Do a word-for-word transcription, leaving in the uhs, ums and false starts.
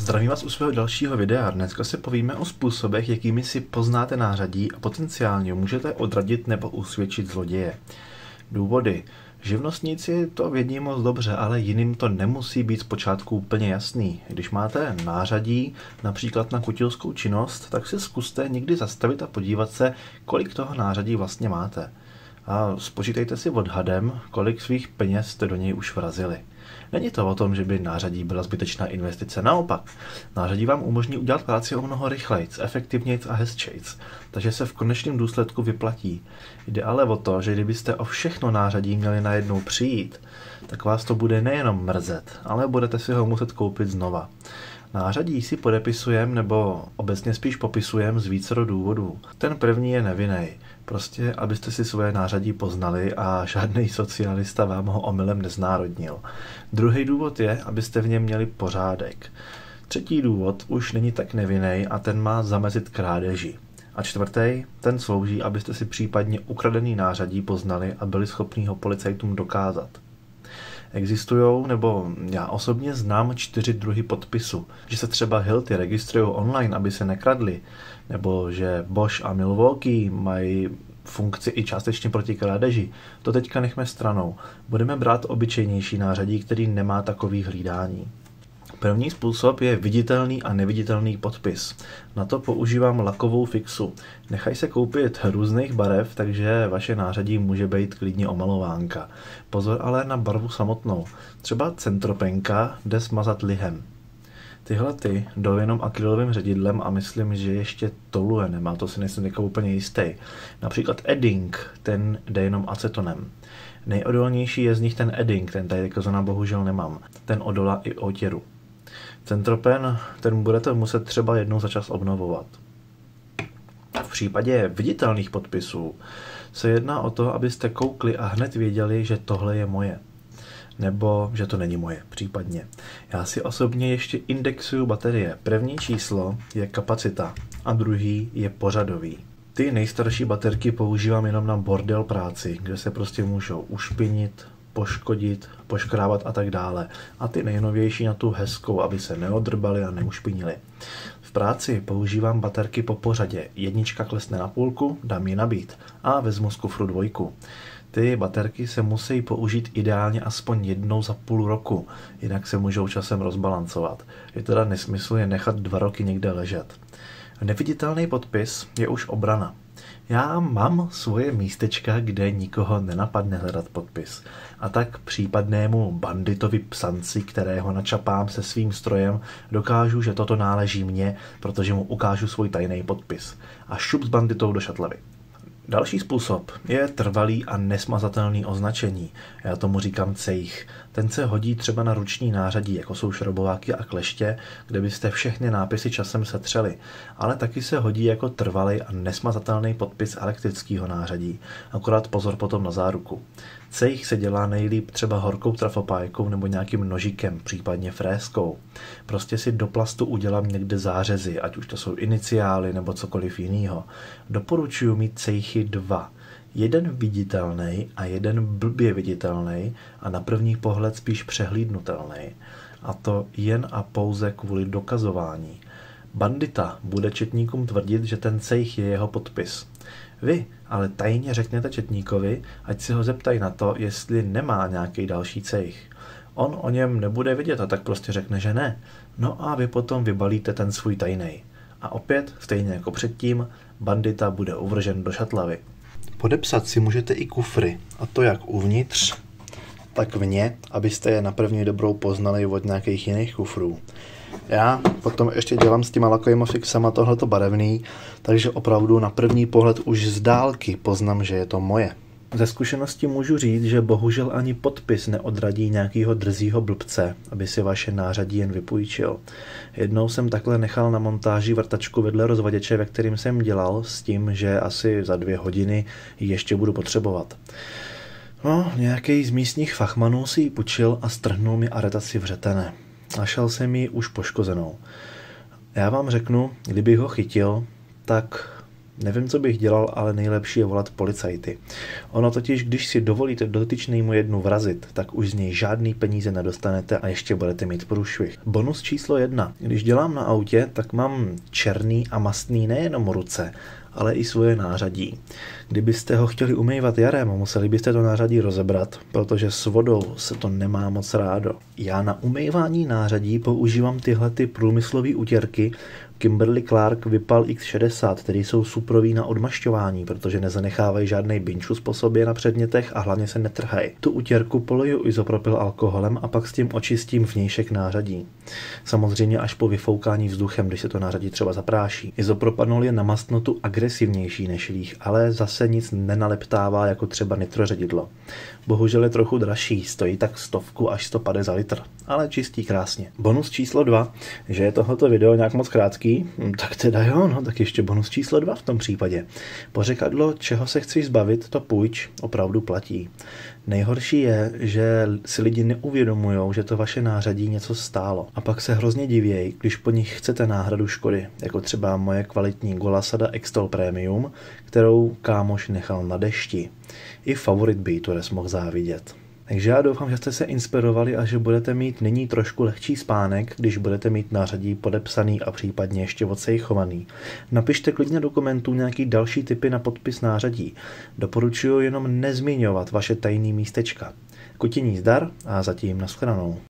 Zdravím vás u svého dalšího videa. Dneska se povíme o způsobech, jakými si poznáte nářadí a potenciálně můžete odradit nebo usvědčit zloděje. Důvody. Živnostníci to vědí moc dobře, ale jiným to nemusí být zpočátku úplně jasný. Když máte nářadí, například na kutilskou činnost, tak si zkuste někdy zastavit a podívat se, kolik toho nářadí vlastně máte. A spočítejte si odhadem, kolik svých peněz jste do něj už vrazili. Není to o tom, že by nářadí byla zbytečná investice, naopak. Nářadí vám umožní udělat práci o mnoho rychlejc, efektivnějc a hezčejc, takže se v konečném důsledku vyplatí. Jde ale o to, že kdybyste o všechno nářadí měli najednou přijít, tak vás to bude nejenom mrzet, ale budete si ho muset koupit znova. Nářadí si podepisujeme nebo obecně spíš popisujeme z vícero důvodů. Ten první je nevinný. Prostě, abyste si svoje nářadí poznali a žádný socialista vám ho omylem neznárodnil. Druhý důvod je, abyste v něm měli pořádek. Třetí důvod už není tak nevinný a ten má zamezit krádeži. A čtvrtý, ten slouží, abyste si případně ukradený nářadí poznali a byli schopní ho policajtům dokázat. Existujou, nebo já osobně znám čtyři druhy podpisu. Že se třeba Hilty registrují online, aby se nekradli, nebo že Bosch a Milwaukee mají funkci i částečně proti krádeži. To teďka nechme stranou. Budeme brát obyčejnější nářadí, který nemá takový hlídání. První způsob je viditelný a neviditelný podpis. Na to používám lakovou fixu. Nechají se koupit různých barev, takže vaše nářadí může být klidně omalovánka. Pozor ale na barvu samotnou. Třeba centropenka jde smazat lihem. Tyhle ty jdou jenom akrylovým ředidlem a myslím, že ještě toluenem, a to si nejsem jako úplně jistý. Například edding, ten jde jenom acetonem. Nejodolnější je z nich ten edding, ten tady jako zóna bohužel nemám. Ten odolá i otěru. Centropen, ten budete muset třeba jednou za čas obnovovat. V případě viditelných podpisů se jedná o to, abyste koukli a hned věděli, že tohle je moje. Nebo že to není moje, případně. Já si osobně ještě indexuju baterie. První číslo je kapacita a druhý je pořadový. Ty nejstarší baterky používám jenom na bordel práci, kde se prostě můžou ušpinit, poškodit, poškrábat a tak dále. A ty nejnovější na tu hezkou, aby se neodrbaly a neušpinily. V práci používám baterky po pořadě. Jednička klesne na půlku, dám ji nabít a vezmu z kufru dvojku. Ty baterky se musí použít ideálně aspoň jednou za půl roku, jinak se můžou časem rozbalancovat. Je teda nesmysl je nechat dva roky někde ležet. Neviditelný podpis je už obrana. Já mám svoje místečka, kde nikoho nenapadne hledat podpis. A tak případnému banditovi psanci, kterého načapám se svým strojem, dokážu, že toto náleží mně, protože mu ukážu svůj tajný podpis. A šup s banditou do šatlavy. Další způsob je trvalý a nesmazatelný označení. Já tomu říkám cejch. Ten se hodí třeba na ruční nářadí, jako jsou šrobováky a kleště, kde byste všechny nápisy časem setřeli. Ale taky se hodí jako trvalý a nesmazatelný podpis elektrického nářadí. Akorát pozor potom na záruku. Cejch se dělá nejlíp třeba horkou trafopájkou nebo nějakým nožikem, případně fréskou. Prostě si do plastu udělám někde zářezy, ať už to jsou iniciály nebo cokoliv jiného. Doporučuji mít cejchy dva. Jeden viditelný a jeden blbě viditelný a na první pohled spíš přehlídnutelný. A to jen a pouze kvůli dokazování. Bandita bude četníkům tvrdit, že ten cejch je jeho podpis. Vy ale tajně řekněte četníkovi, ať se ho zeptají na to, jestli nemá nějaký další cejch. On o něm nebude vidět a tak prostě řekne, že ne. No a vy potom vybalíte ten svůj tajnej. A opět, stejně jako předtím, bandita bude uvržen do šatlavy. Podepsat si můžete i kufry, a to jak uvnitř, tak vně, abyste je na první dobrou poznali od nějakých jiných kufrů. Já potom ještě dělám s těma lakovýma fixama tohleto barevný, takže opravdu na první pohled už z dálky poznám, že je to moje. Ze zkušenosti můžu říct, že bohužel ani podpis neodradí nějakýho drzího blbce, aby si vaše nářadí jen vypůjčil. Jednou jsem takhle nechal na montáži vrtačku vedle rozvaděče, ve kterým jsem dělal, s tím, že asi za dvě hodiny ji ještě budu potřebovat. No, nějaký z místních fachmanů si ji půjčil a strhnul mi aretaci vřetene. Našel jsem ji už poškozenou. Já vám řeknu, kdybych ho chytil, tak Nevím, co bych dělal, ale nejlepší je volat policajty. Ono totiž, když si dovolíte dotyčnému jednu vrazit, tak už z něj žádný peníze nedostanete a ještě budete mít průšvih. Bonus číslo jedna. Když dělám na autě, tak mám černý a mastný nejenom ruce, ale i svoje nářadí. Kdybyste ho chtěli umývat jarem, museli byste to nářadí rozebrat, protože s vodou se to nemá moc rádo. Já na umývání nářadí používám tyhle ty průmyslové utěrky Kimberly Clark Vipal X šedesát, které jsou suprový na odmašťování, protože nezanechávají žádnej binčus po sobě na předmětech a hlavně se netrhají. Tu utěrku poluju izopropyl alkoholem a pak s tím očistím vnějšek nářadí. Samozřejmě až po vyfoukání vzduchem, když se to nářadí třeba zapráší. Izopropanol je na mastnotu agresivnější než líh, ale zase nic nenaleptává jako třeba nitroředidlo. Bohužel je trochu dražší, stojí tak stovku až sto padesát za litr, ale čistí krásně. Bonus číslo dva, že je tohleto video nějak moc krátký, tak teda jo, no tak ještě bonus číslo dva v tom případě. Pořekadlo, čeho se chceš zbavit, to půjč, opravdu platí. Nejhorší je, že si lidi neuvědomujou, že to vaše nářadí něco stálo. A pak se hrozně divějí, když po nich chcete náhradu škody, jako třeba moje kvalitní Golasada Extol Premium, kterou kámoš nechal na dešti. I favorit Beatures mohl závidět. Takže já doufám, že jste se inspirovali a že budete mít nyní trošku lehčí spánek, když budete mít nářadí podepsaný a případně ještě odsejchovaný. Napište klidně do komentů nějaký další tipy na podpis nářadí. Doporučuji jenom nezmiňovat vaše tajný místečka. Kutění zdar a zatím nashledanou.